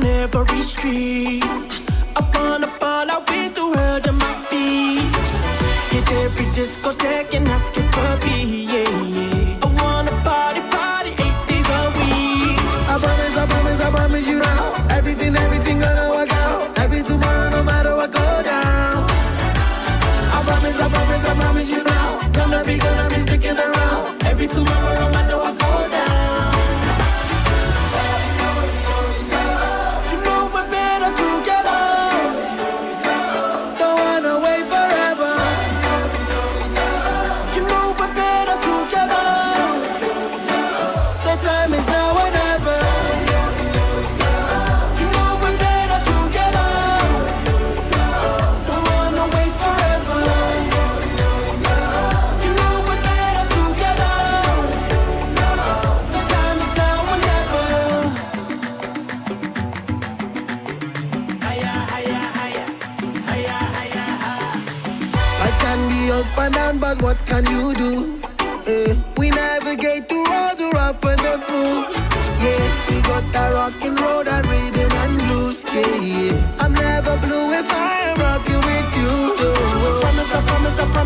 on every street. I wanna ball out with the world at my feet. Hit every discotheque and ask it for me, yeah, yeah. I wanna party, party 8 days a week. I promise you now. Everything gonna work out. Every tomorrow, no matter what go down. I promise you now. Gonna be sticking around. Every tomorrow, no matter what go down. You know we're better together. Don't wanna wait forever. You know we're better together. The time is now or never. You know we're better together. Don't wanna wait forever. You know we're better together. The time is now or never. Higher, higher, higher, higher, higher, higher. Life can be up and down, but what can you do? We navigate through all the rough and the smooth. Yeah, we got that rockin' road and rhythm and blues. Yeah, yeah. I'm never blue if I am rocking with you. I promise